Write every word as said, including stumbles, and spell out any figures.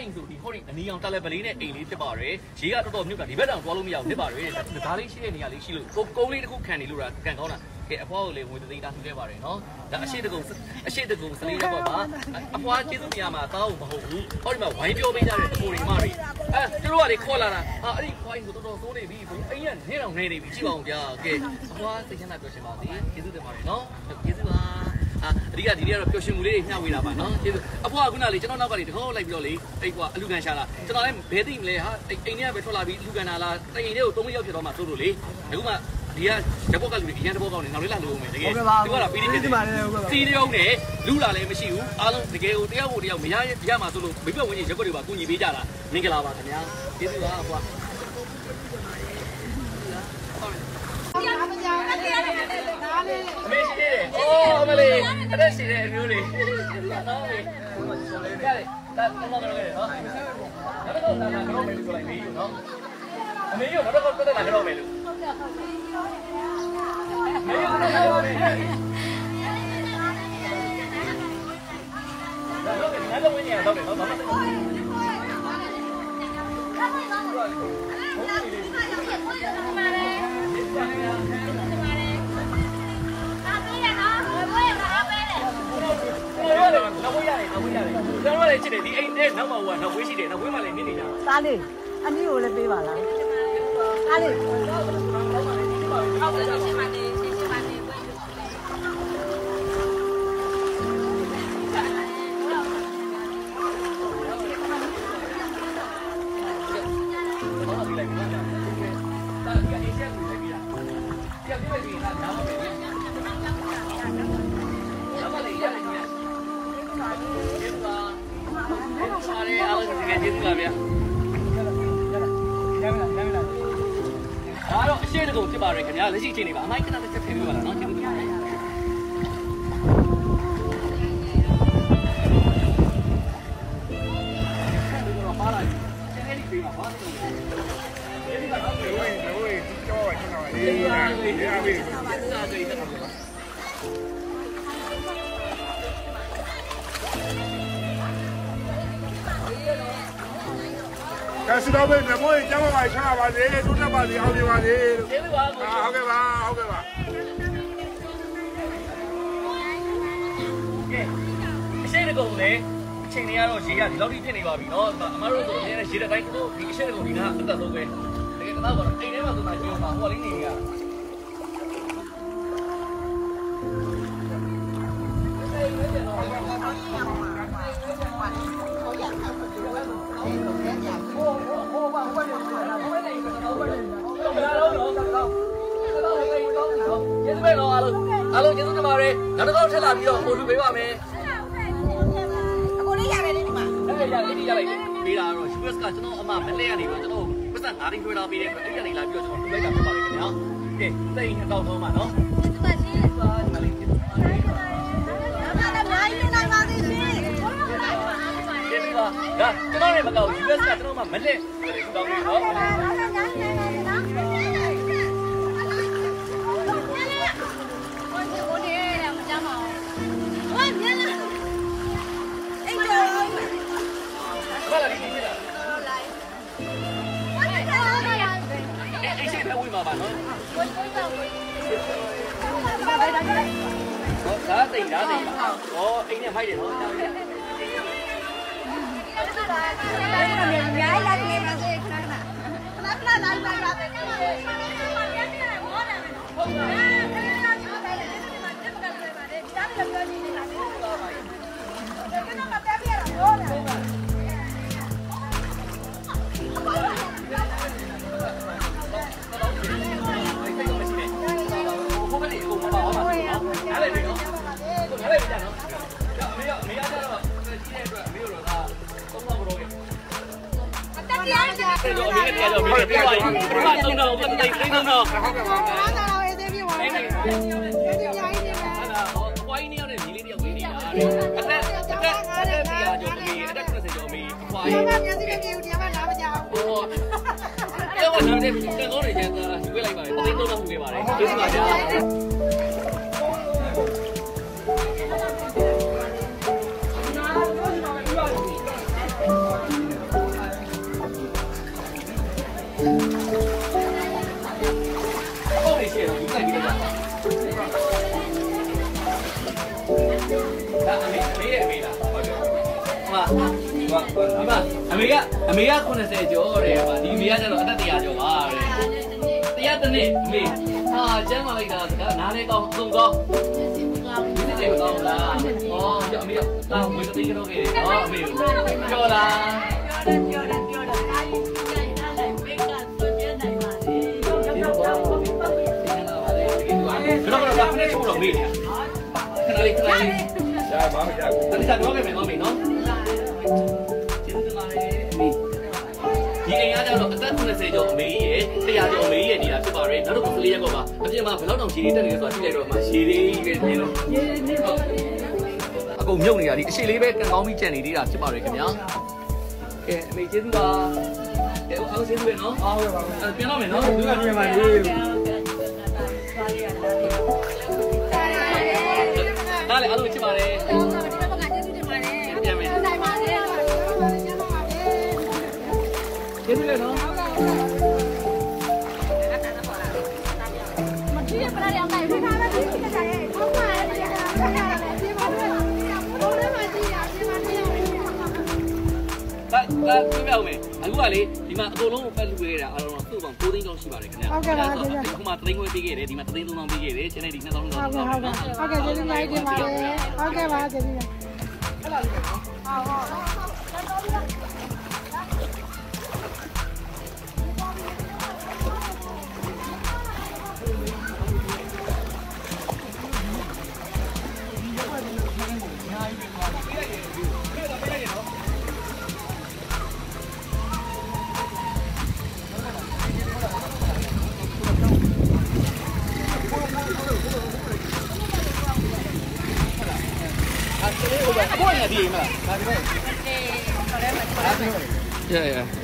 အိမ်ဆိုဒီဟိုဒီအနီအောင်တက်လက်ပလေးနဲ့အိမ်လေးဖြစ်ပါရယ်ရေကတော်တော်မြုပ်တာဒီဘက်တောင်သွားလို့မရဘူးဖြစ်ပါရယ်ဒါလေးရှိတဲ့နေရာလေးရှိလို့ကိုကုန်းလေးတစ်ခုခံနေလို့တာကန်ကောင်းတာကဲအဖွားကိုလေဝင်သိတာထူခဲ့ပါတယ်နော်ဒါအရှိတကုံအရှိတကုံစလေးတော့ပါအဖွားကျေးဇူးများမှာတောင်းမဟုတ်ဘူးဟောဒီမှာဝိုင်းပြောပေးကြတဲ့ကိုတွေမတွေအဲသူတို့ကလေခေါ်လာတာဟာအဲ့ဒီခွိုင်းကိုတော်တော်စိုးနေပြီအိမ်ကနေတော့နေနေပြီကြည့်ပါဦးဗျာကဲအဖွားစိတ်ချမ်းသာပြောရှင်ပါစေကျေးဇူးတင်ပါတယ်နော်ကျေးဇူးပါအဓိကဒီနေ့ကတော့ပျော်ရွှင်မှုလေးတွေမျှဝေတာပါနော်ကျေးဇူးအဖွားကခုနလေကျွန်တော်နောက်ကလေတခေါက်လိုက်ပြီးတော့လေအိတ်ကွာအလူကန်ရှာလာကျွန်တော်လည်းဘဲသိမလဲဟာအိမ်ထဲကပဲထွက်လာပြီးအလူကန်လာလားတိုင်အိမ်လေးကိုသုံးရောက်ဖြစ်တော့မှစိုးလို့လေအခုမှဒီကဓဘောကလူတွေဒီရန်ဓဘောကောင်းနေနောက်လေးလာလို့မယ်တကယ်ဒီကတော့ပြီးနေတယ်စီးရုံးနဲ့လူလာလည်းမရှိဘူးအားလုံးတကယ်ကိုတယောက်ကိုတယောက်မရရမှာဆိုလို့မိဘဝင်ကြီးရက်ွက်တွေပါကူညီပေးကြတာမင်္ဂလာပါခင်ဗျာကျေးဇူးပါအဖွားအမေရှိသေးတယ်။အိုးအမလေးအဲ့ဒါရှိတယ်အမျိုးလေး။နော်လေ။ကြတယ်။ဒါတော့မလုပ်ရနော်။ဒါတော့ဒါကတော့မယ်လို့ပြောလိုက်ပြီနော်။အမေရောတော့တော့တက်လာတော့မယ်လို့။ဟုတ်ကဲ့ဟုတ်ကဲ့။မေရောတော့တော့မယ်။ဒါတော့ငါတော့ဝင်နေတော့မယ်နော်။ဘာမှမလုပ်ဘူး။နောက်ဝေးရတယ်နောက်ဝေးရတယ်ကျွန်တော်လည်းချစ်တယ်ဒီအိမ်နဲ့နောက်မှဟိုကနောက်ဝေးရှိတယ်နောက်ဝေးမှလည်းမြင်နေကြသားလေးအနည်းကိုလည်းပေးပါလားသားလေးအောက်ကရှင်းပါနေရှင်းရှင်းပါနေဝေးကျေးဇူးပါဗျာဒါတော့အရှိတကုံဖြစ်ပါရယ်ခင်ဗျာလက်ရှိအချိန်နေပါအမိုက်ခဏတစ်ချက်ထည့်ပြပါလားနော်ကျေးဇူးတင်ပါတယ်ပါလာတယ်အဲ့ဒီပြေးပါဘာလို့လဲဒီကတော့ဝေးဝေးဒီတော့ကျွန်တော်ရေးရတယ်ရေးရပြီစာတွေတက်ပါကဲစတော့ဘယ်မိုးကျမ်းပါချာပါလေတိုးတက်ပါစေအောင်ပြပါစေကျေးဇူးပါဟုတ်ကဲ့ပါဟုတ်ကဲ့ပါကဲအရှိတကုံလေအချိန်တွေကတော့ရေရဒီလောက်ထိဖြစ်နေပါပြီเนาะအမတို့ဆိုအရင်ရေတတိုင်းကိုဒီအရှိတကုံဒီကအသက်ဆုံးပဲတကယ်ကတော့အိမ်ထဲမှာဆိုတာပြောမှာဟိုလေးနေရကျေးဇူးပဲတော့အားလုံးအားလုံးကျေးဇူးတင်ပါတယ်နောက်တစ်ခေါက်ထပ်လာပြီးတော့ပို့လူပေးပါမယ်အခုလေးရတယ်လေဒီမှာအဲ့ဒါရတယ်ဒီရလိုက်တယ်ပေးတာတော့ U S ကကျွန်တော်အမမလဲရနေတော့ကျွန်တော်ပတ်စံငါးသိန်းတွေ့လာပေးတယ်အဲ့ဒီကနေလာပြီးတော့ကျွန်တော်ပြလိုက်တာဖြစ်ပါလိမ့်ခင်ဗျာကဲသိန်းနှစ်ကောက်ဆုံးပါနော်ကျေးဇူးပါရှင်ပါမလေးကျေးဇူးပါဒါမှလည်းအများကြီးနိုင်ပါသေးရှင်ကျေးဇူးပါဒါကျွန်တော်လည်းမကောက် U S ကကျွန်တော်မှမလဲတောင်းနေတော့ဘာလဲဒီနေ့လားအဲ့ဒီထဲဝေးမှာပါနော်ဟောဒါတိတ်ဒါတိတ်ဟောအိမ်နဲ့ဖိုက်တယ်နော်ကြောက်ရရိုင်းလာနေပါစေခဏခဏခဏခဏလာလာလာဟုတ်ကဲ့这个我明天接着，明天别管，不怕等着，我等等等等。好干嘛？好干嘛？这边玩。我我一年的米粒的回力啊，那那那那比啊就比，那可能是就比快。我那边这边有点晚拿不着。我，这我那边这我那边的，回来吧，我得多少回吧嘞，就是大家。 ဒီမှာအမေကအမေကခုနှစ်ဆယ်ကျော်တယ်ပါဒီအမေကကျတော့အသက်တရာကျော်ပါတဲ့တရားတစ်နှစ်အမေဟာကျမ်းမာလိုက်တာကနားလေးကောင်းအကုန်ကောင်းဒီနေ့ကောင်းလားဩအမေကတောင်းဝေးသိကြတော့ခဲ့တယ်ဟောအမေပြောလားပြောတယ်ပြောတယ်ပြောတယ်အားကြီးကြိုင်ထားလိုက်ဘေးကဆွပြနိုင်ပါလေဒီတော့ဘာလို့ဒီပါလေဒီနာပါလေဒီတော့ဘာလို့ဘာနဲ့ချိုးတော့မေးနေခဏလေးခဏလေးရပါမရဘူးအဲ့ဒါတော့ခဲ့မယ်နော်မေနော်ကျေးဇူးတင်ပါတယ်အမေဒီအိမ်ကကျတော့အသက်ခုနှစ်ဆယ်ကျော်အမေကြီးရဲ့တရာကျော်အမေကြီးရဲ့နေတာဖြစ်ပါတယ်နောက်တော့ကလေးရက်ကောပါအပြင်မှာဘယ်လောက်တောင်ရှည်လေးတက်နေလဲဆိုတာကြည့်လိုက်တော့မှရှည်လေးပဲနေလို့အကုန်မြုပ်နေတာဒီအရှိလေးပဲကန်ကောင်းပြီးကြံနေသေးတာဖြစ်ပါတယ်ခင်ဗျာကဲအမေကျေးဇူးပါကဲအားကျေးဇူးပဲနော်အားဟုတ်ပါဘူးပြန်တော့မယ်နော်သူကပြန်ပါလေဒါလည်းအားလုံးချစ်ပါတယ်ပြန်မယ်ကျေးဇူးလည်းနော်မကြည့်ရပါလားအောင်လိုက်ထားတာဒီကတည်းကထောက်ပါရပြတာပြတာဒီမှာတော့ဘိုးလေးမကြည့်ရဒီမှာနေရတယ်ဒါဒါပြောပြအောင်မယ်အခုကလေဒီမှာအကုန်လုံးပတ်လူခဲ့တာအားလုံးတော့သူ့ပေါင်း၉သိန်းကျော်ရှိပါတယ်ခင်ဗျာဟုတ်ကဲ့ပါကျေးဇူးအခုမှသိန်းခွဲပေးခဲ့တယ်ဒီမှာသိန်းသုံးသောင်းပေးခဲ့တယ်ကျန်တဲ့ဒီနှစ်သောင်းလောက်ဟုတ်ကဲ့ဟုတ်ကဲ့ဟုတ်ကဲ့ကျေးဇူးများတင်ပါတယ်ဟုတ်ကဲ့ပါကျေးဇူးများအဲ့လိုလေးနော်ဟုတ်ဟုတ်အပေါ်ရည်ဒီမှာဒါဒီမှာအေး Yeah, yeah.